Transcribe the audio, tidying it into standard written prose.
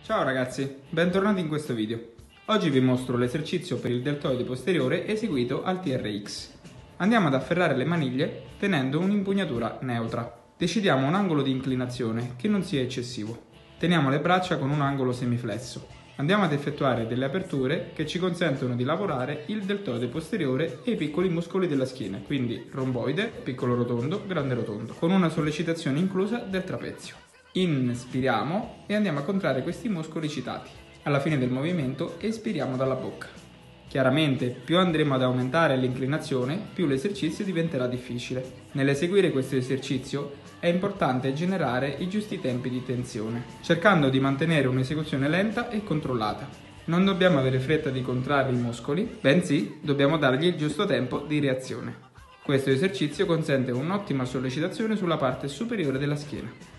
Ciao ragazzi, bentornati in questo video. Oggi vi mostro l'esercizio per il deltoide posteriore eseguito al TRX. Andiamo ad afferrare le maniglie tenendo un'impugnatura neutra. Decidiamo un angolo di inclinazione che non sia eccessivo. Teniamo le braccia con un angolo semiflesso. Andiamo ad effettuare delle aperture che ci consentono di lavorare il deltoide posteriore e i piccoli muscoli della schiena, quindi romboide, piccolo rotondo, grande rotondo, con una sollecitazione inclusa del trapezio. Inspiriamo e andiamo a contrarre questi muscoli citati. Alla fine del movimento espiriamo dalla bocca. Chiaramente, più andremo ad aumentare l'inclinazione, più l'esercizio diventerà difficile. Nell'eseguire questo esercizio è importante generare i giusti tempi di tensione, cercando di mantenere un'esecuzione lenta e controllata. Non dobbiamo avere fretta di contrarre i muscoli, bensì dobbiamo dargli il giusto tempo di reazione. Questo esercizio consente un'ottima sollecitazione sulla parte superiore della schiena.